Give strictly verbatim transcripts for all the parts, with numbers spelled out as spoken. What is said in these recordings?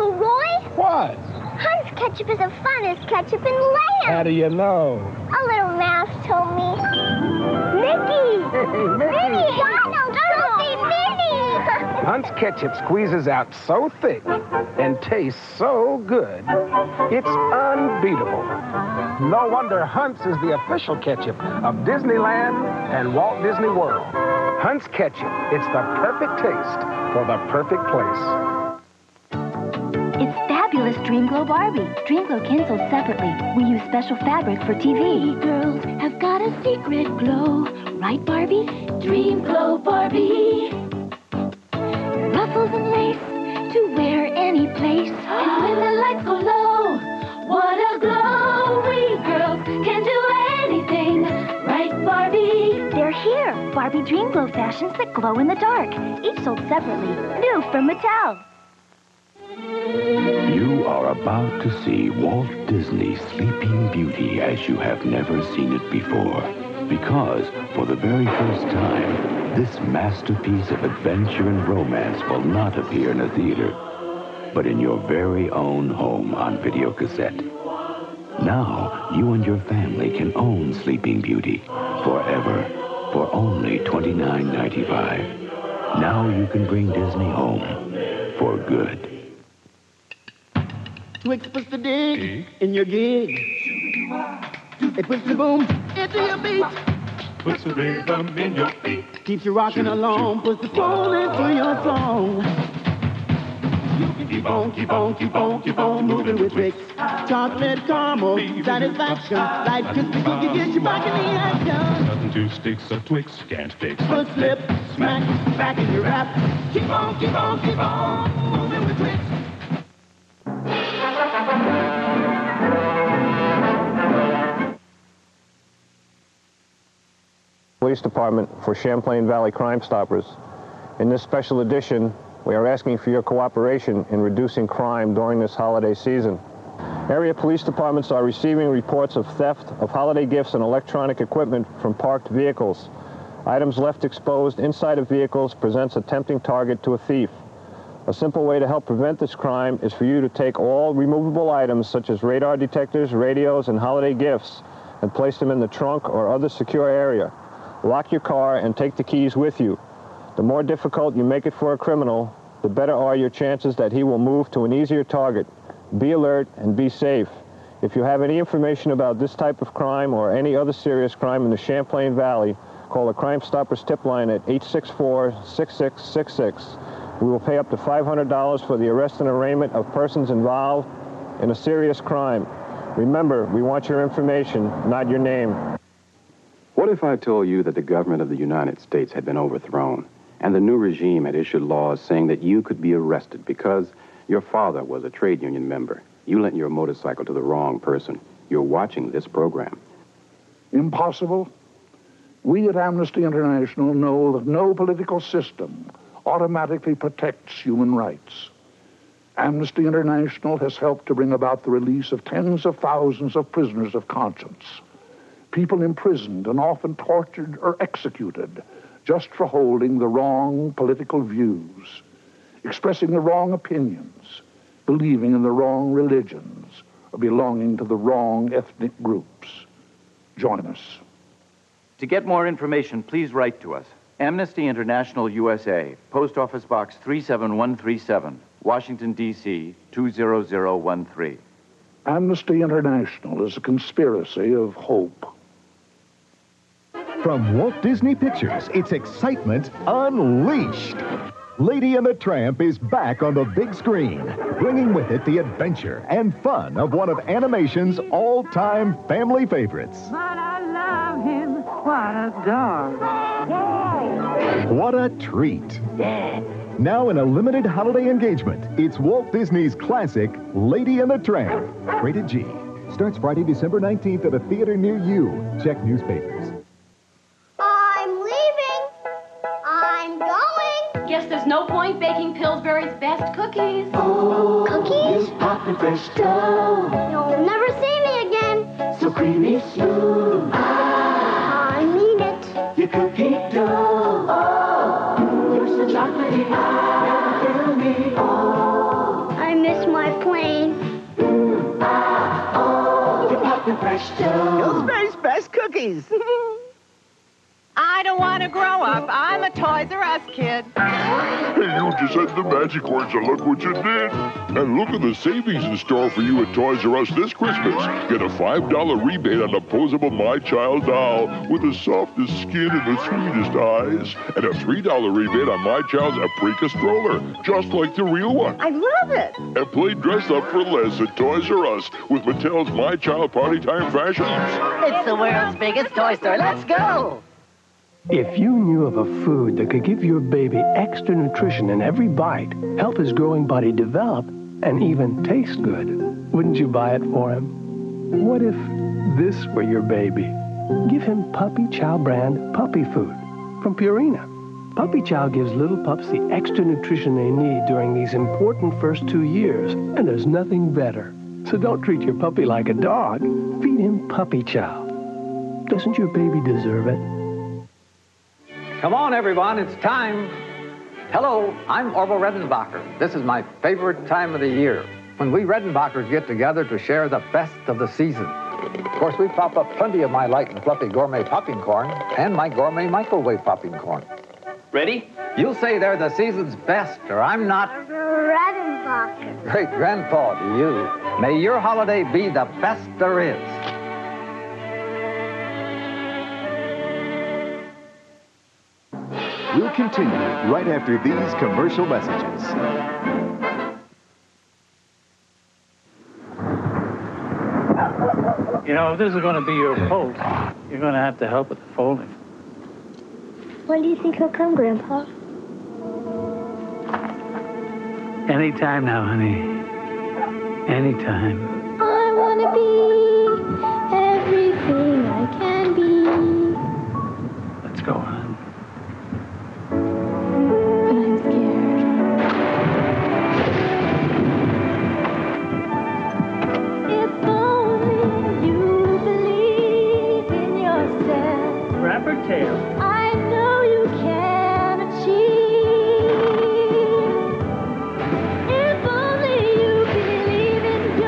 Uncle Roy? What? Hunt's ketchup is the funnest ketchup in the land. How do you know? A little mouse told me. Mickey! Hey, Mickey! Minnie! Donald! Goofy Minnie! Hunt's ketchup squeezes out so thick and tastes so good, it's unbeatable. No wonder Hunt's is the official ketchup of Disneyland and Walt Disney World. Hunt's ketchup, it's the perfect taste for the perfect place. It's fabulous Dreamglow Barbie. Dreamglow cans sold separately. We use special fabric for T V. Girls have got a secret glow. Right, Barbie? Dreamglow Barbie. Ruffles and lace to wear any place. And when the lights go low, what a glow. We girls can do anything. Right, Barbie? They're here. Barbie Dreamglow fashions that glow in the dark. Each sold separately. New from Mattel. You are about to see Walt Disney's Sleeping Beauty as you have never seen it before. Because, for the very first time, this masterpiece of adventure and romance will not appear in a theater, but in your very own home on videocassette. Now, you and your family can own Sleeping Beauty forever for only twenty-nine ninety-five. Now you can bring Disney home for good. Twix puts the dig in your gig. It puts the boom into your beat. Puts the rhythm in your beat. Keeps you rocking along. Puts the soul into your song. You can keep on, keep on, keep on, keep on moving with Twix. Chocolate caramel satisfaction. Like crispy cookie gets you back in the action. Nothing to sticks a Twix can't fix. Foot slip, smack, back in your wrap. Keep on, keep on, keep on moving with Twix. Police Department for Champlain Valley Crime Stoppers. In this special edition, we are asking for your cooperation in reducing crime during this holiday season. Area police departments are receiving reports of theft of holiday gifts and electronic equipment from parked vehicles. Items left exposed inside of vehicles presents a tempting target to a thief. A simple way to help prevent this crime is for you to take all removable items such as radar detectors, radios, and holiday gifts and place them in the trunk or other secure area. Lock your car and take the keys with you. The more difficult you make it for a criminal, the better are your chances that he will move to an easier target. Be alert and be safe. If you have any information about this type of crime or any other serious crime in the Champlain Valley, call the Crime Stoppers tip line at eight six four, six six six six. We will pay up to five hundred dollars for the arrest and arraignment of persons involved in a serious crime. Remember, we want your information, not your name. What if I told you that the government of the United States had been overthrown and the new regime had issued laws saying that you could be arrested because your father was a trade union member? You lent your motorcycle to the wrong person. You're watching this program. Impossible? We at Amnesty International know that no political system automatically protects human rights. Amnesty International has helped to bring about the release of tens of thousands of prisoners of conscience. People imprisoned and often tortured or executed just for holding the wrong political views, expressing the wrong opinions, believing in the wrong religions, or belonging to the wrong ethnic groups. Join us. To get more information, please write to us. Amnesty International U S A, Post Office Box three seven one three seven, Washington, D C two zero zero one three. Amnesty International is a conspiracy of hope. From Walt Disney Pictures, it's excitement unleashed. Lady and the Tramp is back on the big screen, bringing with it the adventure and fun of one of animation's all-time family favorites. But I love him. What a dog. What a treat. Now in a limited holiday engagement, it's Walt Disney's classic Lady and the Tramp. Rated G. Starts Friday, December nineteenth at a theater near you. Check newspapers. I'm leaving. I'm going. Guess there's no point baking Pillsbury's best cookies. Oh, Cookies? use hot and fresh dough. You'll never see me again. So creamy, smooth. Ah, I mean it. Your cookie dough. Oh, you're so chocolatey. Never kill me. Oh, I miss my cookies. I don't want to grow up. I'm a Toys R Us kid. Hey, you just had the magic words, and look what you did. And look at the savings in store for you at Toys R Us this Christmas. Get a five dollar rebate on a posable My Child doll with the softest skin and the sweetest eyes. And a three dollar rebate on My Child's Aprika stroller, just like the real one. I love it. And play dress up for less at Toys R Us with Mattel's My Child Party Time fashions. It's the world's biggest toy store. Let's go. If you knew of a food that could give your baby extra nutrition in every bite, help his growing body develop, and even taste good, wouldn't you buy it for him? What if this were your baby? Give him Puppy Chow brand puppy food from Purina. Puppy Chow gives little pups the extra nutrition they need during these important first two years, and there's nothing better. So don't treat your puppy like a dog. Feed him Puppy Chow. Doesn't your baby deserve it? Come on, everyone, it's time. Hello, I'm Orville Redenbacher. This is my favorite time of the year, when we Redenbachers get together to share the best of the season. Of course, we pop up plenty of my light and fluffy gourmet popping corn and my gourmet microwave popping corn. Ready? You'll say they're the season's best, or I'm not. Redenbacher. Great grandpa to you. May your holiday be the best there is. We'll continue right after these commercial messages. You know, if this is going to be your post, you're going to have to help with the folding. When do you think he'll come, Grandpa? Anytime now, honey. Anytime. I want to be everything I can be. Let's go, hon. I know you can achieve. If only you believe in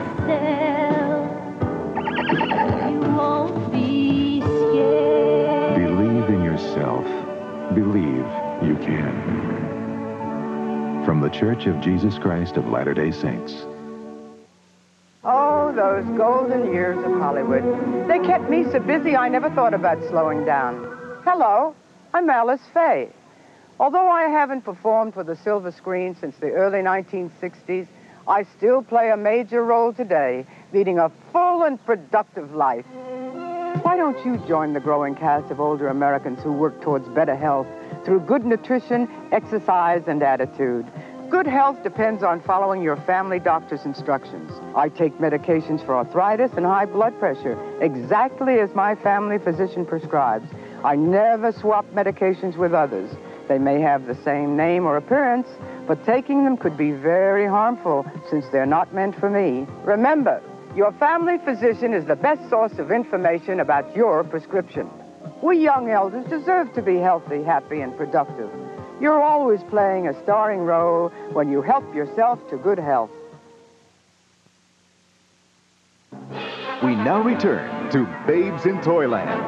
yourself, you won't be scared. Believe in yourself. Believe you can. From the Church of Jesus Christ of Latter-day Saints. Oh, those golden years of Hollywood. They kept me so busy I never thought about slowing down. Hello, I'm Alice Faye. Although I haven't performed for the silver screen since the early nineteen sixties, I still play a major role today, leading a full and productive life. Why don't you join the growing cast of older Americans who work towards better health through good nutrition, exercise, and attitude? Good health depends on following your family doctor's instructions. I take medications for arthritis and high blood pressure, exactly as my family physician prescribes. I never swap medications with others. They may have the same name or appearance, but taking them could be very harmful since they're not meant for me. Remember, your family physician is the best source of information about your prescription. We young elders deserve to be healthy, happy, and productive. You're always playing a starring role when you help yourself to good health. We now return to Babes in Toyland.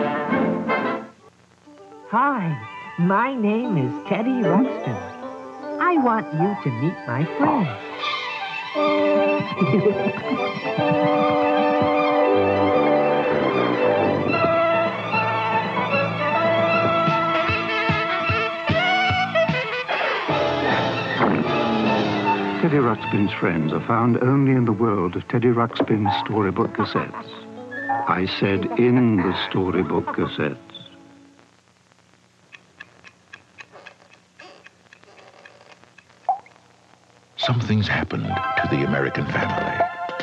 Hi, my name is Teddy Ruxpin. I want you to meet my friends. Teddy Ruxpin's friends are found only in the world of Teddy Ruxpin's storybook cassettes. I said in the storybook cassettes. Something's happened to the American family.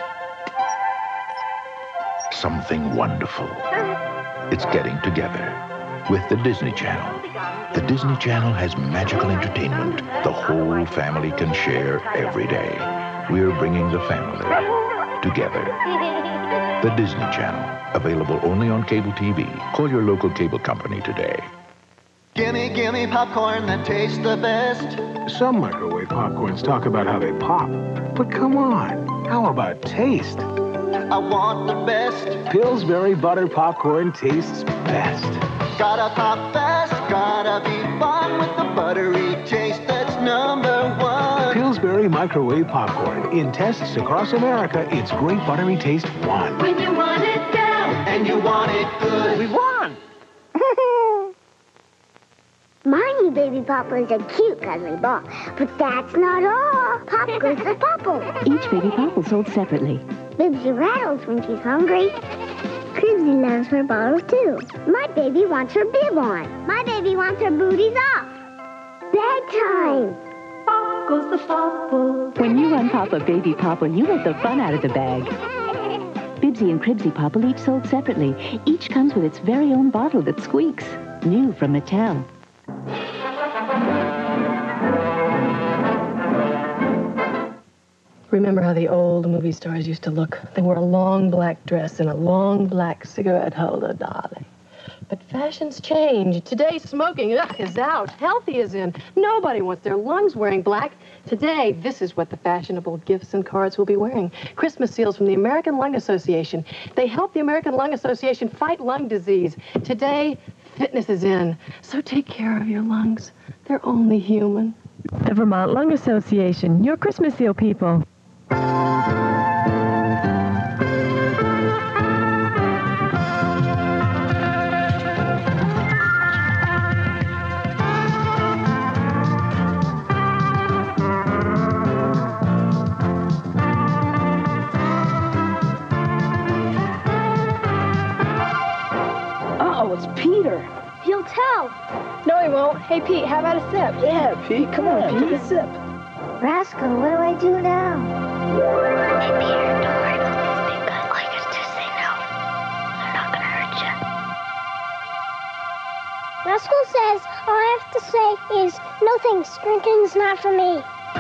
Something wonderful. It's getting together with the Disney Channel. The Disney Channel has magical entertainment the whole family can share every day. We're bringing the family together. The Disney Channel, available only on cable T V. Call your local cable company today. Gimme, gimme popcorn that tastes the best. Some microwave popcorns talk about how they pop, but come on, how about taste? I want the best. Pillsbury butter popcorn tastes best. Gotta pop fast, gotta be fun with the buttery taste that's number one. Pillsbury microwave popcorn. In tests across America, its great buttery taste won. When you want it down and you want it good. We won! My new baby popper is a cute cuddly ball, but that's not all. Pop goes the popple. Each baby popple sold separately. Bibsy rattles when she's hungry. Cribsy loves her bottle too. My baby wants her bib on. My baby wants her booties off. Bedtime. Pop goes the popple. When you unpop a baby popple, you let the fun out of the bag. Bibsy and Cribsy popple each sold separately. Each comes with its very own bottle that squeaks. New from Mattel. Remember how the old movie stars used to look? They wore a long black dress and a long black cigarette holder, darling. But fashions change. Today, smoking ugh, is out. Healthy is in. Nobody wants their lungs wearing black. Today, this is what the fashionable gifts and cards will be wearing. Christmas seals from the American Lung Association. They help the American Lung Association fight lung disease. Today, fitness is in. So take care of your lungs. They're only human. The Vermont Lung Association, your Christmas seal people. Uh-oh, it's Peter. He'll tell. No, he won't. Hey, Pete, how about a sip? Yeah, Pete, come on, take a sip. Rascal, what do I do now? Hey, Peter, don't worry about these big guys. All you gotta do is say no. They're not gonna hurt you. Rascal says all I have to say is, no thanks, drinking's not for me.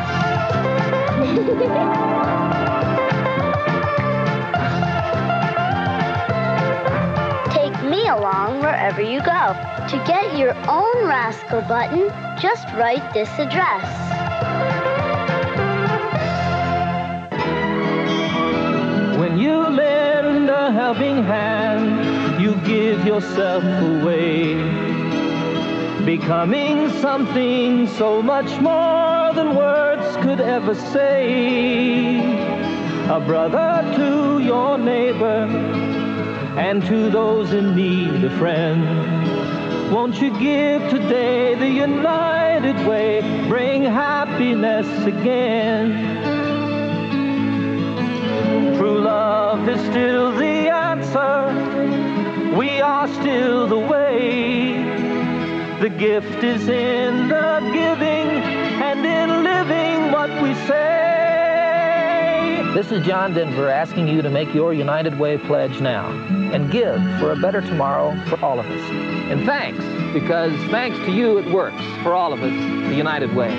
Take me along wherever you go. To get your own Rascal button, just write this address. When you lend a helping hand, you give yourself away, becoming something so much more than words could ever say. A brother to your neighbor, and to those in need, a friend. Won't you give today the united way, bring happiness again? True love is still the answer. We are still the way. The gift is in the giving and in living what we say. This is John Denver asking you to make your United Way pledge now and give for a better tomorrow for all of us. And thanks, because thanks to you it works for all of us, the United Way.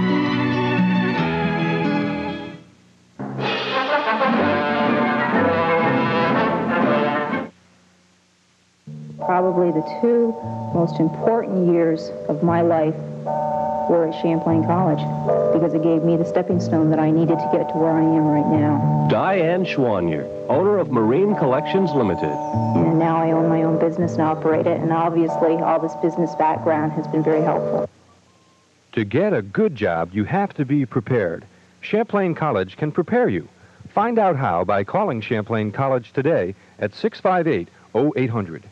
Probably the two most important years of my life were at Champlain College, because it gave me the stepping stone that I needed to get to where I am right now. Diane Schwanier, owner of Marine Collections Limited. And now I own my own business and operate it, and obviously all this business background has been very helpful. To get a good job, you have to be prepared. Champlain College can prepare you. Find out how by calling Champlain College today at six five eight, oh eight hundred.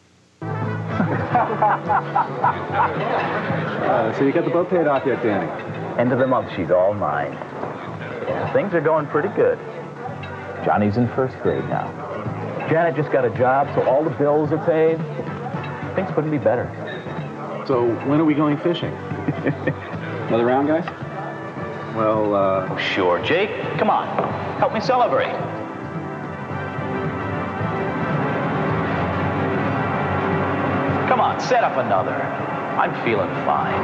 uh, so you got the boat paid off yet, Danny? End of the month, she's all mine. Yeah, things are going pretty good. Johnny's in first grade now. Janet just got a job, so all the bills are paid. Things couldn't be better. So when are we going fishing? Another round, guys? Well, uh... Sure, Jake. Come on. Help me celebrate. Come on, set up another. I'm feeling fine.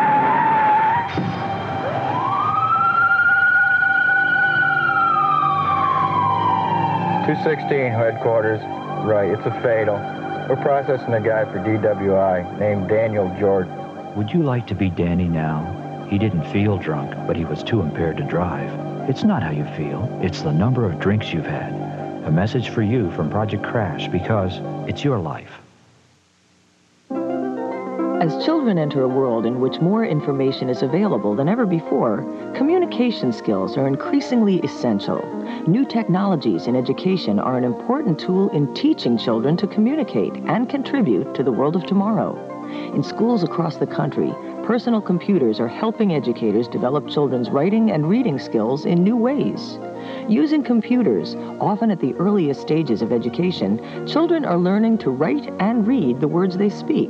two sixteen, headquarters. Right, it's a fatal. We're processing a guy for D W I named Daniel Jordan. Would you like to be Danny now? He didn't feel drunk, but he was too impaired to drive. It's not how you feel. It's the number of drinks you've had. A message for you from Project Crash, because it's your life. As children enter a world in which more information is available than ever before, communication skills are increasingly essential. New technologies in education are an important tool in teaching children to communicate and contribute to the world of tomorrow. In schools across the country, personal computers are helping educators develop children's writing and reading skills in new ways. Using computers, often at the earliest stages of education, children are learning to write and read the words they speak.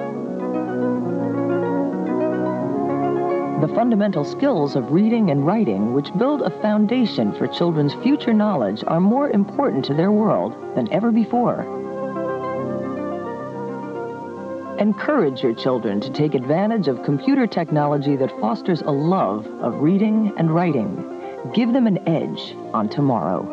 The fundamental skills of reading and writing, which build a foundation for children's future knowledge, are more important to their world than ever before. Encourage your children to take advantage of computer technology that fosters a love of reading and writing. Give them an edge on tomorrow.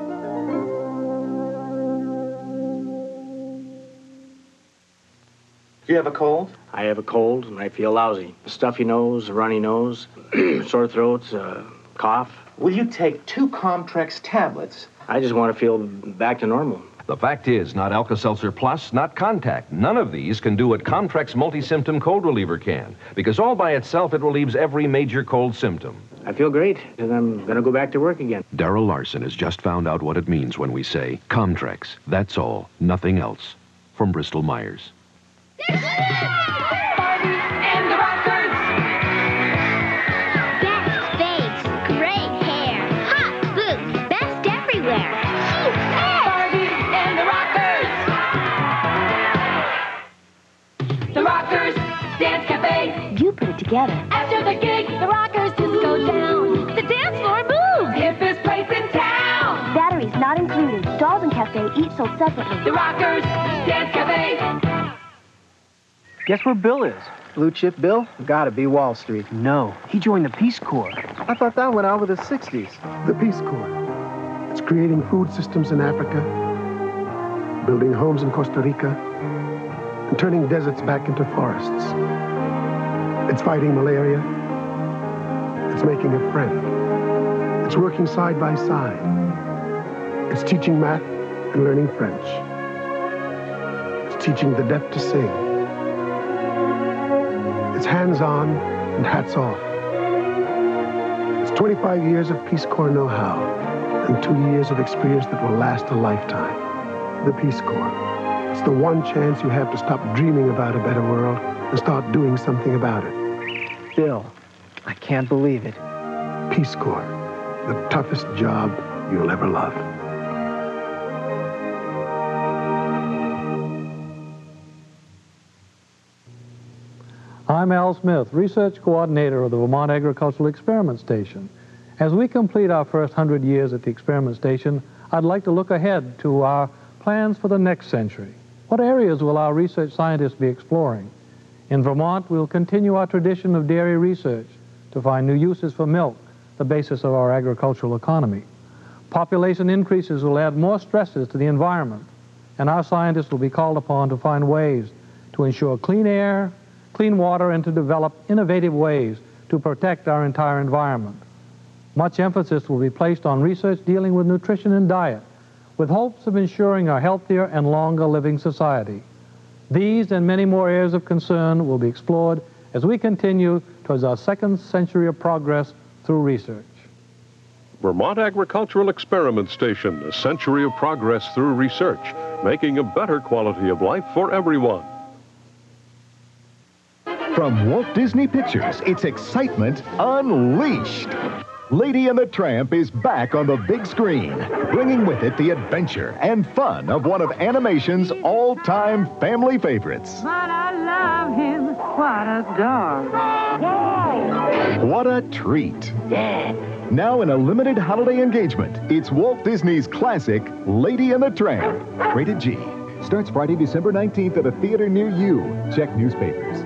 Do you have a cold? I have a cold and I feel lousy. A stuffy nose, a runny nose, sore throats, uh, cough. Will you take two Comtrex tablets? I just want to feel back to normal. The fact is, not Alka-Seltzer Plus, not Contact. None of these can do what Comtrex multi-symptom cold reliever can, because all by itself it relieves every major cold symptom. I feel great, and I'm going to go back to work again. Darrell Larson has just found out what it means when we say Comtrex. That's all, nothing else. From Bristol Myers. Barbie and the Rockers! Best face, great hair, hot boots, best everywhere. Barbie and the Rockers! The Rockers Dance Cafe. You put it together. After the gig, the Rockers disco down. The dance floor moves. Hippest place in town. Batteries not included. Dolls and Cafe each sold separately. The Rockers Dance Cafe. Guess where Bill is? Blue chip Bill? Gotta be Wall Street. No, he joined the Peace Corps. I thought that went out with the sixties. The Peace Corps. It's creating food systems in Africa, building homes in Costa Rica, and turning deserts back into forests. It's fighting malaria. It's making a friend. It's working side by side. It's teaching math and learning French. It's teaching the deaf to sing. It's hands-on and hats off. It's twenty-five years of Peace Corps know-how and two years of experience that will last a lifetime. The Peace Corps. It's the one chance you have to stop dreaming about a better world and start doing something about it. Bill, I can't believe it. Peace Corps. The toughest job you'll ever love. I'm Al Smith, Research Coordinator of the Vermont Agricultural Experiment Station. As we complete our first hundred years at the Experiment Station, I'd like to look ahead to our plans for the next century. What areas will our research scientists be exploring? In Vermont, we'll continue our tradition of dairy research to find new uses for milk, the basis of our agricultural economy. Population increases will add more stresses to the environment, and our scientists will be called upon to find ways to ensure clean air, clean water, and to develop innovative ways to protect our entire environment. Much emphasis will be placed on research dealing with nutrition and diet, with hopes of ensuring a healthier and longer living society. These and many more areas of concern will be explored as we continue towards our second century of progress through research. Vermont Agricultural Experiment Station, a century of progress through research, making a better quality of life for everyone. From Walt Disney Pictures, it's excitement unleashed. Lady and the Tramp is back on the big screen, bringing with it the adventure and fun of one of animation's all-time family favorites. But I love him. What a dog. Whoa! What a treat. Now in a limited holiday engagement, it's Walt Disney's classic Lady and the Tramp. Rated G. Starts Friday, December nineteenth at a theater near you. Check newspapers.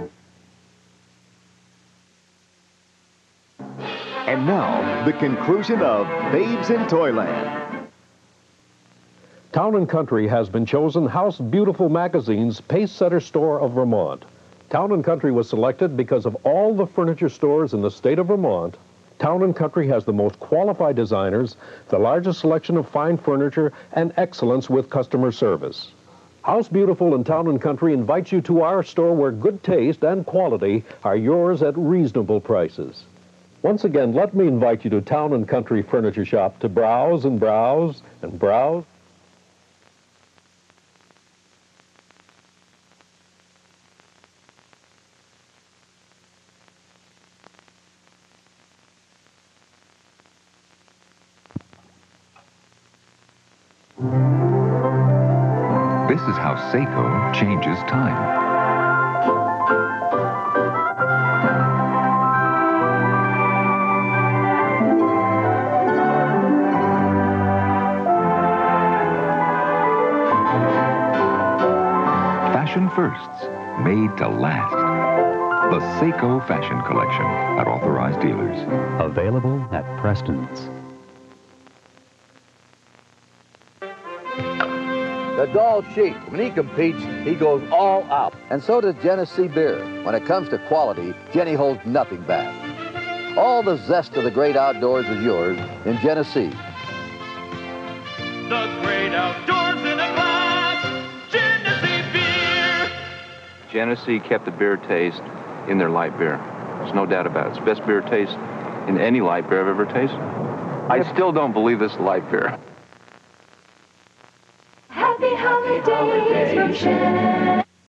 And now, the conclusion of Babes in Toyland. Town and Country has been chosen House Beautiful Magazine's Pacesetter Store of Vermont. Town and Country was selected because of all the furniture stores in the state of Vermont Town and Country has the most qualified designers, the largest selection of fine furniture, and excellence with customer service. House Beautiful and Town and Country invites you to our store where good taste and quality are yours at reasonable prices. Once again, let me invite you to Town and Country Furniture Shop to browse and browse and browse. This is how Seiko changes time. Fashion firsts, made to last. The Seiko Fashion Collection at authorized dealers. Available at Preston's. The Doll Sheep, when he competes, he goes all out. And so does Genesee Beer. When it comes to quality, Jenny holds nothing back. All the zest of the great outdoors is yours in Genesee. The great outdoors in a glass, Genesee Beer. Genesee kept the beer taste in their light beer. There's no doubt about it. It's the best beer taste in any light beer I've ever tasted. I still don't believe this is light beer. Happy holidays from Champlain.